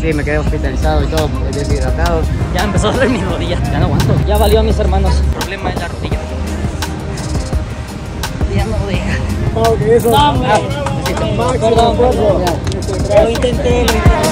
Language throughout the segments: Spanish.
Sí, me quedé hospitalizado y todo, deshidratado. Ya me empezó a doler mi rodilla, ya no aguanto. Ya valió a mis hermanos. El problema es la rodilla. Ya no deja. No, que eso. No, hombre. Perdón. Lo intenté.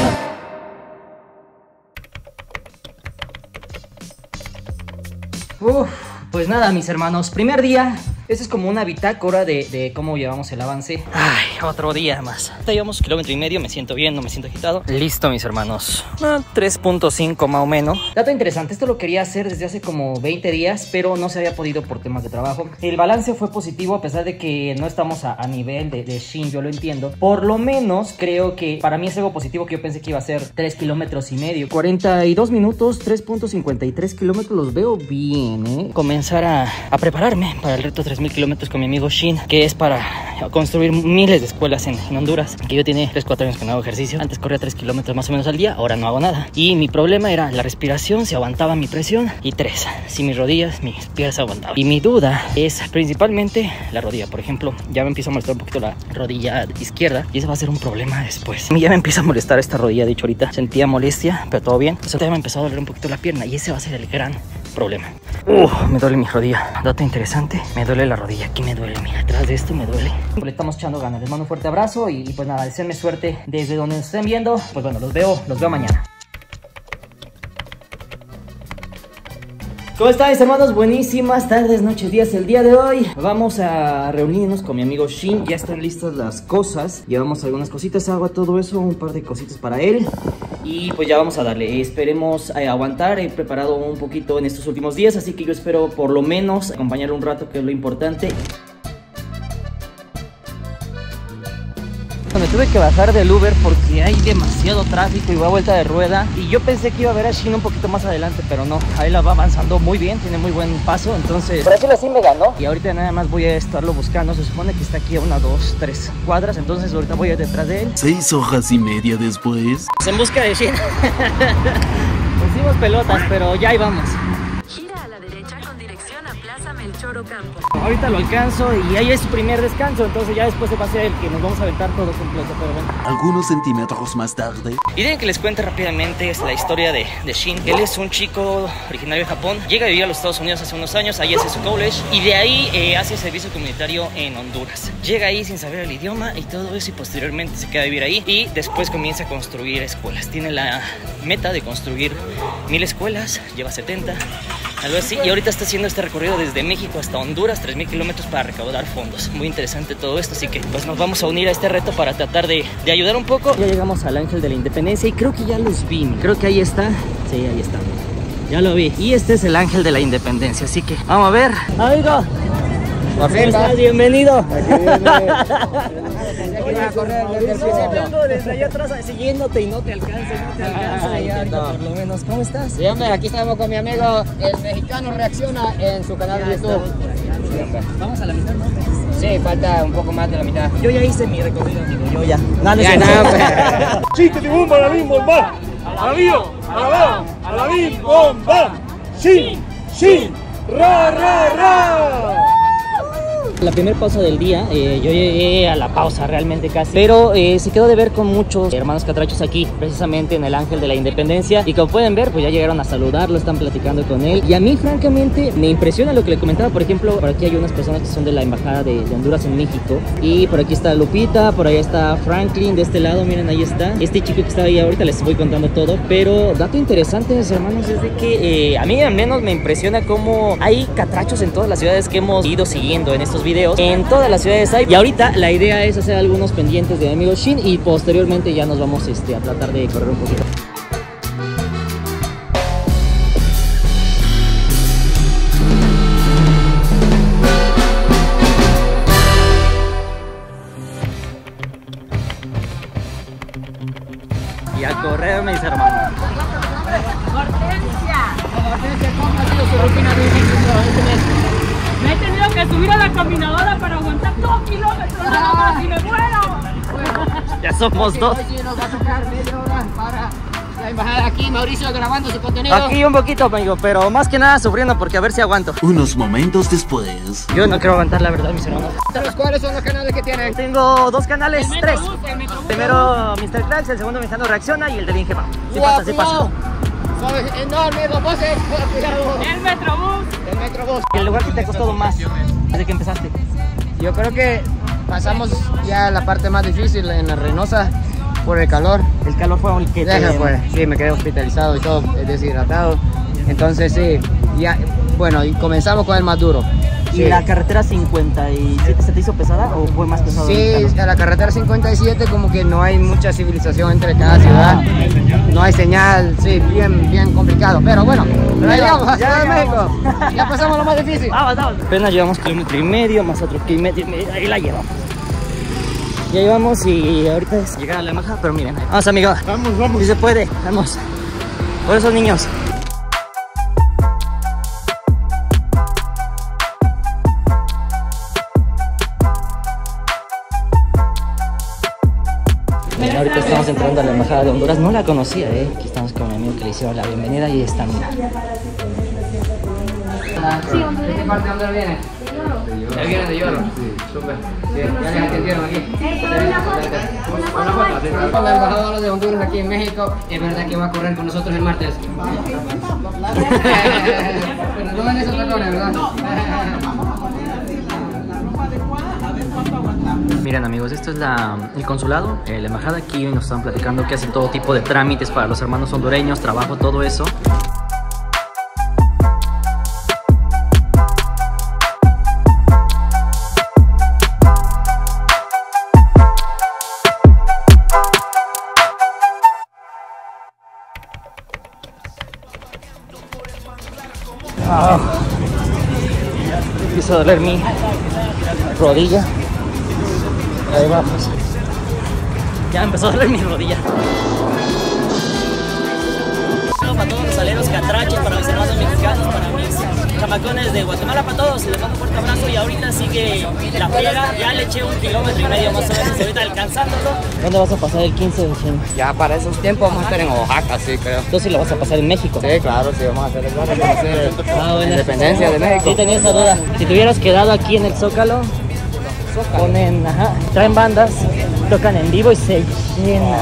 Pues nada, mis hermanos, primer día. Esto es como una bitácora de cómo llevamos el avance. Ay, otro día más. Ya llevamos 1,5 km, me siento bien, no me siento agitado. Listo, mis hermanos. 3.5 más o menos. Dato interesante, esto lo quería hacer desde hace como 20 días, pero no se había podido por temas de trabajo. El balance fue positivo a pesar de que no estamos a nivel de Shin, yo lo entiendo. Por lo menos creo que para mí es algo positivo que yo pensé que iba a ser 3,5 kilómetros. 42 minutos, 3.53 kilómetros, los veo bien, ¿eh? Comenzar a prepararme para el reto 3,000 kilómetros con mi amigo Shin, que es para construir miles de escuelas en Honduras. Que yo tiene 3-4 años que no hago ejercicio. Antes corría 3 kilómetros más o menos al día, ahora no hago nada. Y mi problema era la respiración, si aguantaba mi presión, y 3, si mis rodillas, mis piernas aguantaban. Y mi duda es principalmente la rodilla. Por ejemplo, ya me empieza a molestar un poquito la rodilla izquierda y ese va a ser un problema después. A mí ya me empieza a molestar esta rodilla, de hecho ahorita sentía molestia, pero todo bien. Entonces ya me empezó a doler un poquito la pierna y ese va a ser el gran problema. Me duele mi rodilla. Dato interesante, me duele la rodilla. Aquí me duele, mira, atrás de esto me duele. Le estamos echando ganas. Les mando un fuerte abrazo y pues nada, deseenme suerte desde donde nos estén viendo. Pues bueno, los veo mañana. ¿Cómo están, mis hermanos? Buenísimas tardes, noches, días. El día de hoy vamos a reunirnos con mi amigo Shin. Ya están listas las cosas. Llevamos algunas cositas, agua, todo eso, un par de cositas para él. Y pues ya vamos a darle. Esperemos aguantar. He preparado un poquito en estos últimos días, así que yo espero por lo menos acompañarlo un rato, que es lo importante. Me tuve que bajar del Uber porque hay demasiado tráfico y va a vuelta de rueda. Y yo pensé que iba a ver a Shin un poquito más adelante, pero no. Ahí la va avanzando muy bien, tiene muy buen paso. Entonces, por decirlo así, me ganó. Y ahorita nada más voy a estarlo buscando. Se supone que está aquí a 1, 2, 3 cuadras. Entonces ahorita voy a ir detrás de él. 6 horas y media después. En busca de Shin. Pusimos pelotas, pero ya ahí vamos. Ahorita lo alcanzo y ahí es su primer descanso, entonces ya después se va a ser el que nos vamos a aventar todo completo, pero bueno. Algunos centímetros más tarde. Y dejen que les cuente rápidamente es la historia de Shin. Él es un chico originario de Japón, llega a vivir a los Estados Unidos hace unos años, ahí hace su college y de ahí hace servicio comunitario en Honduras. Llega ahí sin saber el idioma y todo eso y posteriormente se queda a vivir ahí y después comienza a construir escuelas. Tiene la meta de construir 1000 escuelas, lleva 70. Algo así, y ahorita está haciendo este recorrido desde México hasta Honduras, 3,000 kilómetros para recaudar fondos. Muy interesante todo esto, así que pues nos vamos a unir a este reto para tratar de ayudar un poco. Ya llegamos al Ángel de la Independencia y creo que ya los vi. Creo que ahí está. Sí, ahí está. Ya lo vi. Y este es el Ángel de la Independencia, así que vamos a ver. Amigo, ¿cómo estás? Bienvenido. Vengo desde allá atrás siguiéndote y no te alcanza, ya ahorita por lo menos. ¿Cómo estás? Sí, hombre, aquí estamos con mi amigo, el mexicano reacciona en su canal de YouTube. Vamos a la mitad, ¿no? Sí, falta un poco más de la mitad. Yo ya hice mi recorrido, amigo, yo ya. Ya, no, ¡Chiste, tibum, balabim, bomba! ¡Alabío, alabao, alabim, bomba! ¡Shin, shin, ra, ra, ra! La primera pausa del día, yo llegué a la pausa realmente casi, pero se quedó de ver con muchos hermanos catrachos aquí, precisamente en el Ángel de la Independencia, y como pueden ver, pues ya llegaron a saludarlo, están platicando con él, y a mí francamente me impresiona lo que le comentaba. Por ejemplo, por aquí hay unas personas que son de la Embajada de Honduras en México, y por aquí está Lupita, por allá está Franklin, de este lado, miren, ahí está este chico que está ahí, ahorita les voy contando todo, pero dato interesante, mis hermanos, es de que a mí al menos me impresiona cómo hay catrachos en todas las ciudades que hemos ido siguiendo en estos videos. En todas las ciudades hay. Y ahorita la idea es hacer algunos pendientes de amigo Shin y posteriormente ya nos vamos a tratar de correr un poquito. Y a correr, mis hermanos. Hortensia, ¿cómo ha sido su rutina de este mes? me he tenido que subir a la caminadora para aguantar 2 kilómetros nada más y me muero. Ya somos 2. Hoy sí nos va a tocar media hora para embajada aquí, Mauricio grabando su contenido. Aquí un poquito, amigo, pero más que nada sufriendo porque a ver si aguanto. Unos momentos después. Yo no quiero aguantar, la verdad, mis hermanos. ¿Cuáles son los canales que tienen? Tengo 2 canales, 3. El Metrobús. Primero Mr. Cracks, el segundo Mexicano Reacciona y el de Ingepa. Sí pasa, sí pasa. Son enormes los buses, cuidado. El Metrobús. El Metrobús. ¿El lugar que te ha costado más desde que empezaste? Yo creo que pasamos ya la parte más difícil en la Reynosa por el calor. El calor fue el que te... Pues, sí, me quedé hospitalizado y todo, deshidratado. Entonces sí, ya, bueno, y comenzamos con el más duro. ¿Y Sí. la carretera 57 se te hizo pesada o fue más pesado? Sí, a la carretera 57 como que no hay mucha civilización entre cada ciudad, no hay señal, sí, bien complicado, pero bueno, ya llegamos a Ciudad de México, ya pasamos lo más difícil. Vamos. Apenas llevamos 1,5 km, más otro 1,5 km, ahí la llevamos. Ya llevamos y ahorita es llegar a la embajada, pero miren, vamos amigos. Vamos. Si se puede, vamos. Por esos niños. Miren, ahorita estamos entrando a la embajada de Honduras. No la conocía, Aquí estamos con mi amigo que le hicieron la bienvenida y está, mira. ¿De qué parte de Honduras viene? ¿Ya viene de Lloro? Sí, súper. Sí, ya les atendieron aquí. Una foto. La embajadora de Honduras aquí en México, es verdad que va a correr con nosotros el martes. Pero no en esos tacones, ¿verdad? Miren amigos, esto es el consulado, la embajada. Aquí nos están platicando que hacen todo tipo de trámites para los hermanos hondureños, trabajo, todo eso. Empieza a doler mi rodilla. Ahí vamos. Ya empezó a doler mi rodilla. Para todos los aleros catraches, para mis hermanos mexicanos, para mis chamacones de Guatemala, para todos, les mando un fuerte abrazo. Y ahorita sigue la friega, ya le eché 1,5 kilómetros más o menos, ahorita alcanzándolo. ¿Dónde vas a pasar el 15 de diciembre? Ya para esos tiempos vamos a estar en Oaxaca, sí, creo. Entonces lo vas a pasar en México. Sí, claro, sí, vamos a hacer vamos a reconocer Ah, la bueno. independencia de México. Sí, tenía esa duda. Si te hubieras quedado aquí en el Zócalo, ponen, traen bandas, tocan en vivo y se llena.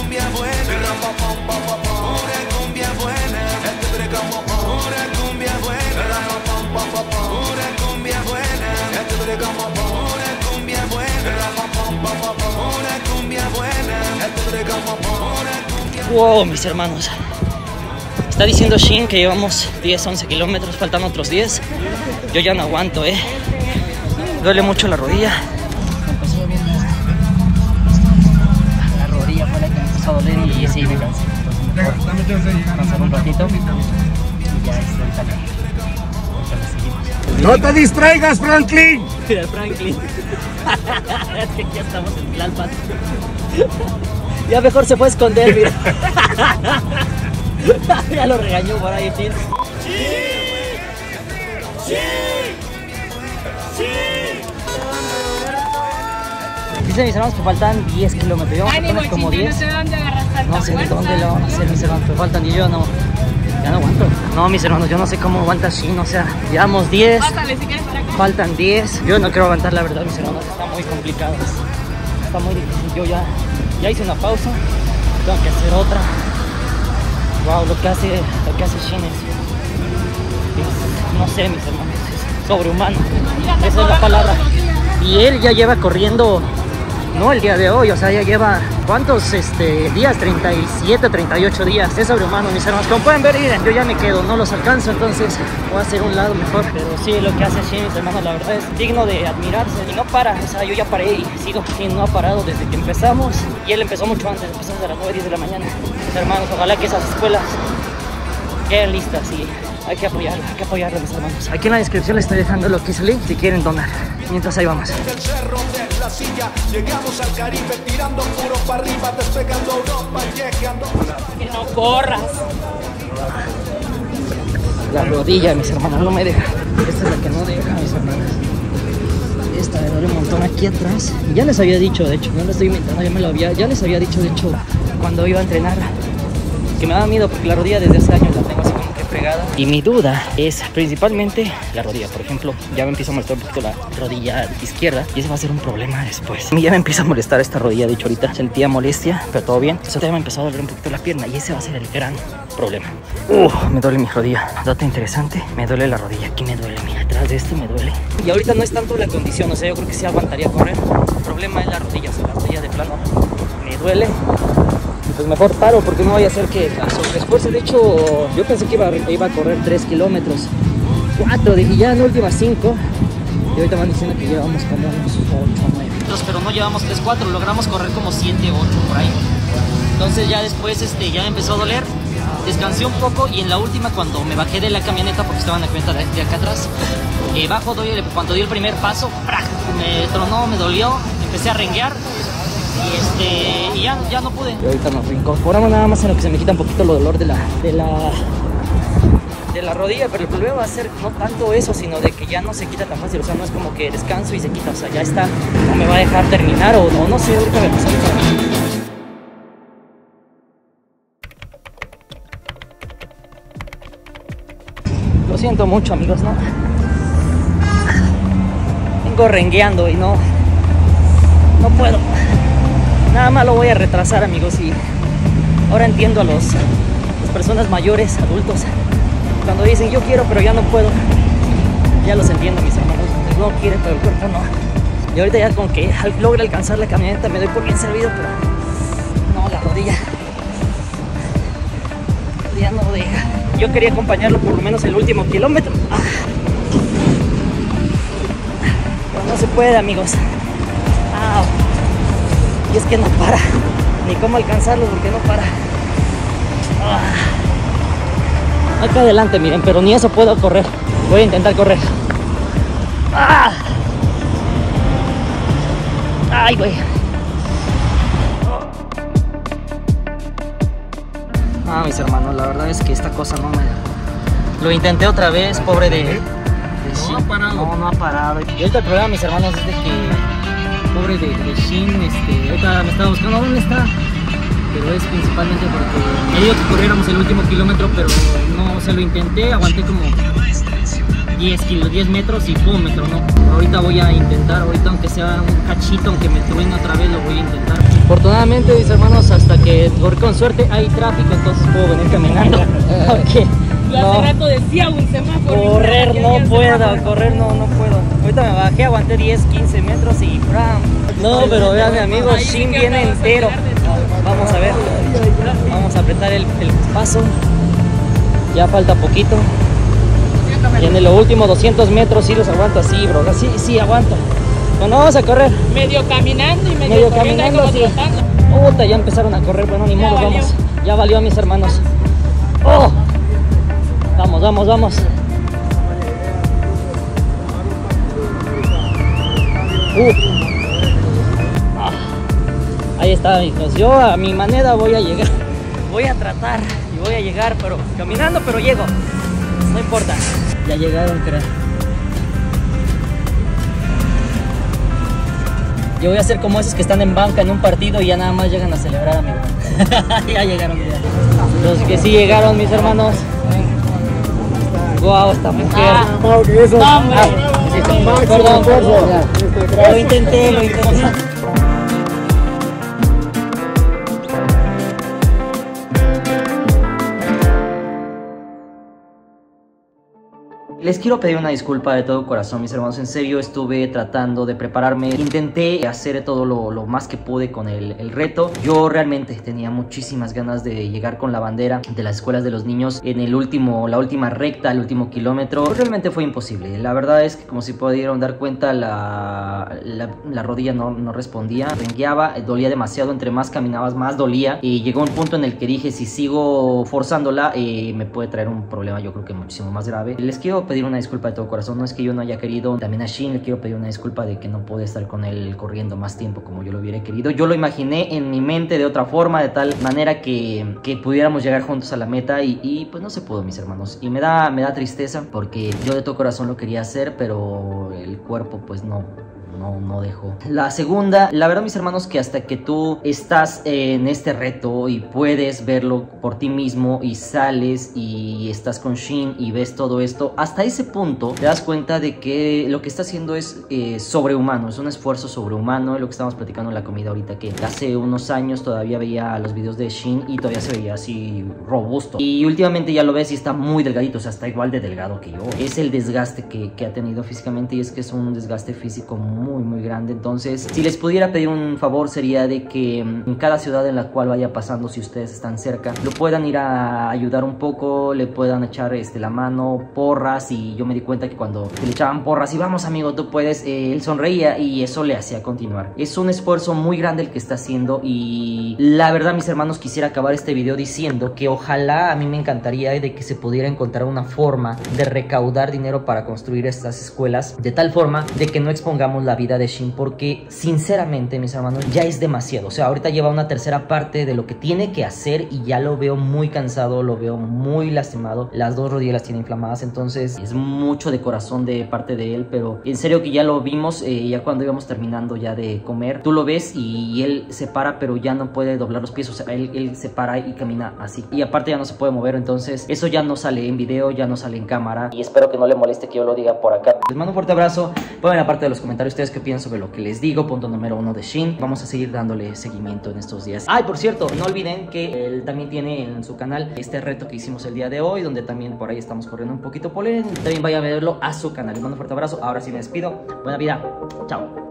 Wow, mis hermanos. Está diciendo Shin que llevamos 10, 11 kilómetros, faltan otros 10. Yo ya no aguanto, Duele mucho la rodilla. La rodilla fue la que me empezó a doler y sí, me cansé. Entonces mejor pasar un ratito y ya ahorita le seguimos. No te distraigas, Franklin. Mira, Franklin. Es que aquí estamos en Tlalpan. Ya mejor se puede esconder, mira. Ya lo regañó por ahí, Phil. Dicen mis hermanos que faltan 10 kilómetros. Llevamos apenas como 10. No sé dónde agarrar tanta No sé de fuerza. dónde lo van a hacer, mis hermanos, pero faltan y yo no. Ya no aguanto. No, mis hermanos, yo no sé cómo aguanta Shin, o sea, llevamos 10. Pásale si quieres para acá. Faltan 10. Yo no quiero aguantar, la verdad, mis hermanos. Está muy complicado. Está muy difícil. Yo ya hice una pausa. Tengo que hacer otra. Wow, lo que hace Shin es, no sé, mis hermanos, es sobrehumano. Esa es la palabra. Y él ya lleva corriendo, no el día de hoy, o sea, ya lleva, ¿cuántos días? 37, 38 días. Es sobrehumano, mis hermanos. Como pueden ver, miren, yo ya me quedo, no los alcanzo, entonces voy a hacer un lado mejor. Pero sí, lo que hace Shin, mis hermanos, la verdad es digno de admirarse. Y no para, o sea, yo ya paré y sigo. Shin no ha parado desde que empezamos. Y él empezó mucho antes, empezó desde las 9, 10 de la mañana. Mis hermanos, ojalá que esas escuelas queden listas y hay que apoyarlo, mis hermanos. Aquí en la descripción les estoy dejando lo que es el link si quieren donar. Mientras ahí vamos. Del cerro de la silla, llegamos al Caribe, tirando puro para arriba, despegando Europa, llegando. Que no corras. La rodilla, mis hermanos, no me deja. Esta es la que no deja, mis hermanos. Esta me duele un montón aquí atrás. Ya les había dicho, de hecho, no lo estoy inventando, ya les había dicho, de hecho, cuando iba a entrenar. que me da miedo porque la rodilla desde hace años la tengo así como que pegada. Y mi duda es principalmente la rodilla. Por ejemplo, ya me empieza a molestar un poquito la rodilla izquierda y ese va a ser un problema después. A mí ya me empieza a molestar esta rodilla. De hecho, ahorita sentía molestia, pero todo bien. Eso ya me empezó a doler un poquito la pierna y ese va a ser el gran problema. Me duele mi rodilla. Dato interesante, me duele la rodilla. Aquí me duele, mira, atrás de esto me duele. Y ahorita no es tanto la condición, o sea, yo creo que sí aguantaría correr. El problema es la rodilla, o sea, la rodilla de plano me duele. Y pues mejor paro porque no vaya a ser que a sobreesfuerzo. De hecho, yo pensé que iba a correr 3 kilómetros. 4, dije ya en últimas 5. Y ahorita van diciendo que llevamos como unos 8 o 9. Pero no llevamos 3, 4, logramos correr como 7, 8 por ahí. Entonces ya después ya me empezó a doler. Descansé un poco y en la última cuando me bajé de la camioneta, porque estaba en la camioneta de acá atrás, bajo, cuando di el primer paso, ¡prac! Me tronó, me dolió, empecé a renguear y ya no pude. Y ahorita nos reincorporamos nada más en lo que se me quita un poquito el dolor de la rodilla, pero el problema va a ser no tanto eso, sino de que ya no se quita tan fácil, o sea, no es como que descanso y se quita, o sea, ya está, no me va a dejar terminar o no sé, ahorita me pasó. Lo siento mucho, amigos, ¿no? Vengo rengueando y no puedo. Nada más lo voy a retrasar, amigos, y ahora entiendo a las personas mayores, adultos, cuando dicen yo quiero pero ya no puedo. Ya los entiendo, mis hermanos. No quiere pero el cuerpo no. Y ahorita ya con que logre alcanzar la camioneta me doy por bien servido, pero no, la rodilla no deja. Yo quería acompañarlo por lo menos el último kilómetro. Pero no se puede, amigos. Y es que no para. Ni cómo alcanzarlo porque no para. Acá adelante, miren, pero ni eso puedo correr. Voy a intentar correr. Ay, güey. Mis hermanos, la verdad es que esta cosa no me... Lo intenté otra vez, pobre de Shin. No ha parado. No ha parado. Y ahorita el problema, mis hermanos, es de que... Pobre de Shin, ahorita me estaba buscando dónde está. Pero es principalmente porque me dijo que corriéramos el último kilómetro, pero no, se lo intenté, aguanté como 10 metros y pum, me tronó. Ahorita voy a intentar, ahorita aunque sea un cachito, aunque me truene otra vez, lo voy a intentar. Afortunadamente, mis hermanos, hasta que con suerte hay tráfico, entonces puedo venir caminando. Okay. Yo hace rato decía un semáforo. Correr no puedo, correr no puedo. Ahorita me bajé, aguanté 10, 15 metros y ¡pram! No, pero vean, mi amigo, Shin viene entero. Vamos a ver, vamos a apretar el paso. Ya falta poquito. Y en los últimos 200 metros sí los aguanto así, bro. Sí, aguanto. Bueno, vamos a correr. Medio caminando y medio caminando, sí. Ya empezaron a correr, bueno, ni modo, vamos. Ya valió, mis hermanos. Vamos. Ahí está, amigos. Yo a mi manera voy a llegar. Voy a tratar y voy a llegar, pero caminando, pero llego. No importa. Ya llegaron, creo. Yo voy a hacer como esos que están en banca en un partido y ya nada más llegan a celebrar, amigo. Ya llegaron, ya. Los que sí llegaron, mis hermanos. Guau, esta mujer. Perdón. Lo intenté. Les quiero pedir una disculpa de todo corazón, mis hermanos. En serio, estuve tratando de prepararme. Intenté hacer todo lo más que pude con el reto. Yo realmente tenía muchísimas ganas de llegar con la bandera de las escuelas de los niños en la última recta, el último kilómetro. Pero realmente fue imposible. La verdad es que, como se pudieron dar cuenta, la rodilla no respondía. Rengueaba, dolía demasiado. Entre más caminabas, más dolía. Y llegó un punto en el que dije, si sigo forzándola, me puede traer un problema, yo creo que muchísimo más grave. Les quiero pedir una disculpa de todo corazón. No es que yo no haya querido. También a Shin le quiero pedir una disculpa de que no pude estar con él corriendo más tiempo como yo lo hubiera querido. Yo lo imaginé en mi mente de otra forma, de tal manera que pudiéramos llegar juntos a la meta y pues no se pudo, mis hermanos. Y me da tristeza porque yo de todo corazón lo quería hacer, pero el cuerpo pues no no dejo. La segunda, la verdad mis hermanos, que hasta que tú estás en este reto y puedes verlo por ti mismo y sales y estás con Shin y ves todo esto, hasta ese punto te das cuenta de que lo que está haciendo es sobrehumano, es un esfuerzo sobrehumano. Lo que estábamos platicando en la comida ahorita, que hace unos años todavía veía los videos de Shin y todavía se veía así robusto, y últimamente ya lo ves y está muy delgadito, o sea, está igual de delgado que yo. Es el desgaste que ha tenido físicamente, y es que es un desgaste físico muy grande. Entonces, si les pudiera pedir un favor, sería de que en cada ciudad en la cual vaya pasando, si ustedes están cerca, lo puedan ir a ayudar un poco, le puedan echar la mano, porras. Y yo me di cuenta que cuando le echaban porras y vamos amigo, tú puedes, él sonreía y eso le hacía continuar. Es un esfuerzo muy grande el que está haciendo, y la verdad mis hermanos, quisiera acabar este video diciendo que ojalá, a mí me encantaría de que se pudiera encontrar una forma de recaudar dinero para construir estas escuelas, de tal forma de que no expongamos la vida de Shin, porque sinceramente mis hermanos ya es demasiado. O sea, ahorita lleva una tercera parte de lo que tiene que hacer y ya lo veo muy cansado, lo veo muy lastimado, las dos rodillas las tiene inflamadas. Entonces es mucho de corazón de parte de él, pero en serio que ya lo vimos, ya cuando íbamos terminando ya de comer, tú lo ves y él se para, pero ya no puede doblar los pies. O sea, él se para y camina así, y aparte ya no se puede mover. Entonces eso ya no sale en video, ya no sale en cámara, y espero que no le moleste que yo lo diga por acá. Les mando un fuerte abrazo. Pongan en la parte de los comentarios ustedes qué piensan sobre lo que les digo. Punto número 1 de Shin. Vamos a seguir dándole seguimiento en estos días. Ay, por cierto, no olviden que él también tiene en su canal este reto que hicimos el día de hoy, donde también por ahí estamos corriendo un poquito por él. También vayan a verlo a su canal. Les mando un fuerte abrazo. Ahora sí me despido. Buena vida. Chao.